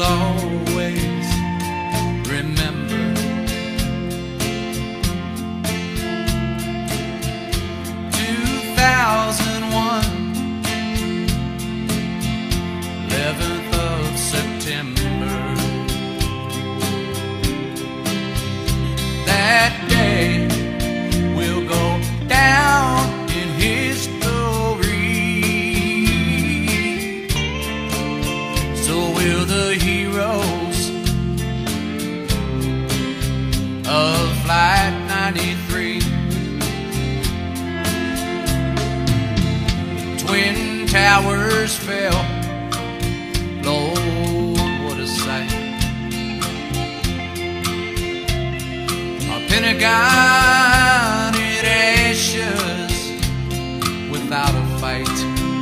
always remember. 2001, 11th of September. That day will go down in history. So will the heroes of Flight 93. Twin towers fell, Lord, what a sight. Our Pentagon in ashes without a fight.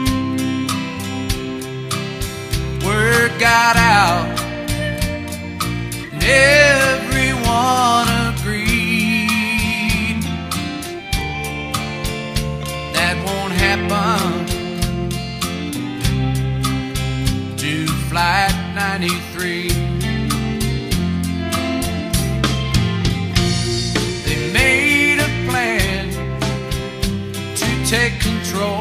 Word got out and everyone agreed that won't happen to Flight 93. They made a plan to take control.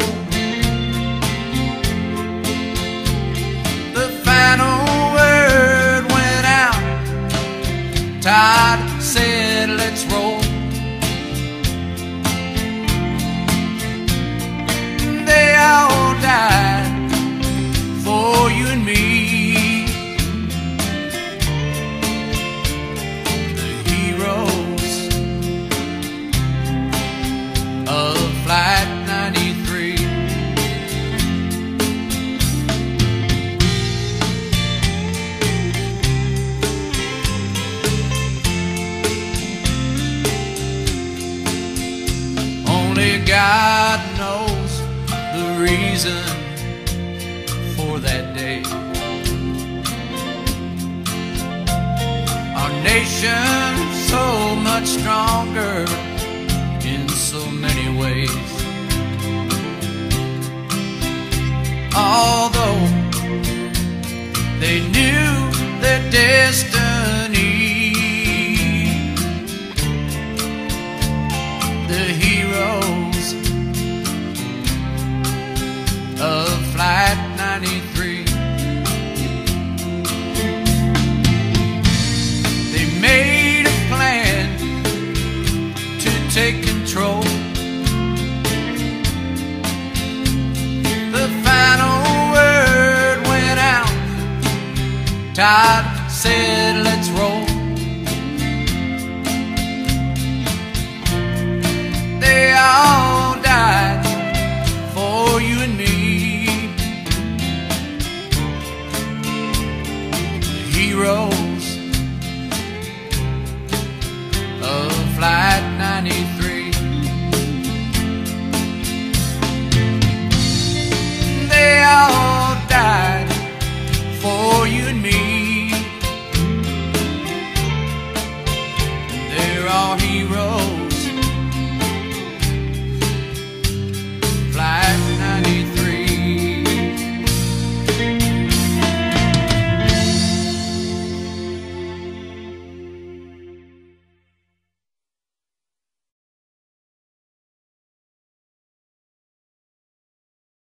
The final word went out. Todd said, let's roll. They all died for you and me. The heroes of Flight 93. Only God knows the reason for that day. Our nation so much stronger in so many ways. Although they knew their destiny, the heroes of Flight 93. They made a plan to take control. The final word went out. Todd said, let's roll. They all died for you and me. The heroes